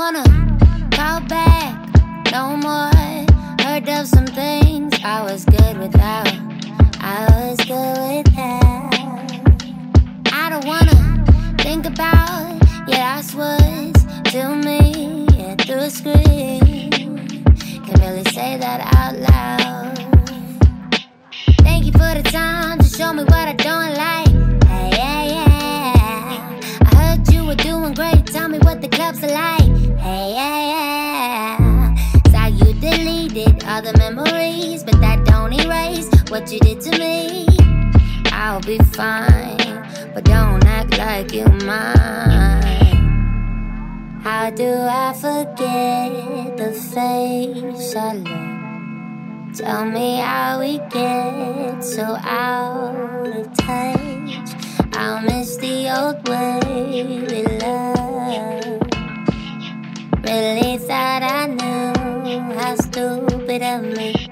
wanna call back no more. Heard of some things I was good without. I was good without. I don't wanna think about your last words to me, yeah, through a screen. Can't really say that out loud. Thank you for the time to show me what I don't like. Hey, yeah, yeah. I heard you were doing great. Tell me what the clubs are like. Hey, yeah, yeah. Saw you deleted all the memories, but that don't erase what you did to me. I'll be fine, but don't act like you're mine. How do I forget the face I love? Tell me how we get so out of touch. I'll miss the old way we loved. Really thought I knew how stupid of me.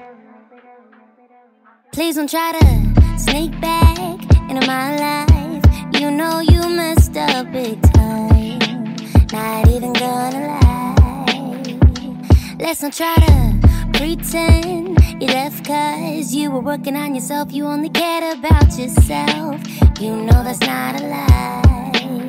Please don't try to sneak back into my life. You know you messed up big time. Not even gonna lie. Let's not try to pretend you left cause you were working on yourself. You only cared about yourself. You know that's not a lie.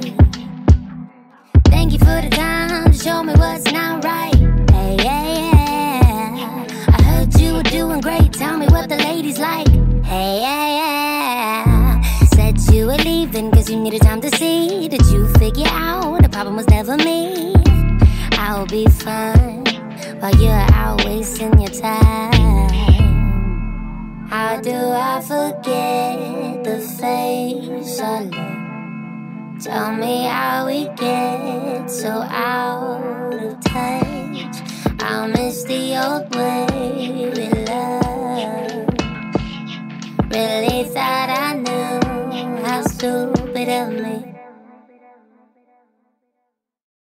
Thank you for the time to show me what's not right. Hey, yeah, yeah. I heard you were doing great. Tell me what the ladies like. Hey, yeah, yeah. Said you were leaving cause you needed time to see. Did you figure out the problem was never me? I'll be fine while you're out wasting your time. How do I forget the face I love? Tell me how we get so out of touch. I'll miss the old way we loved. Really thought I knew how stupid of me.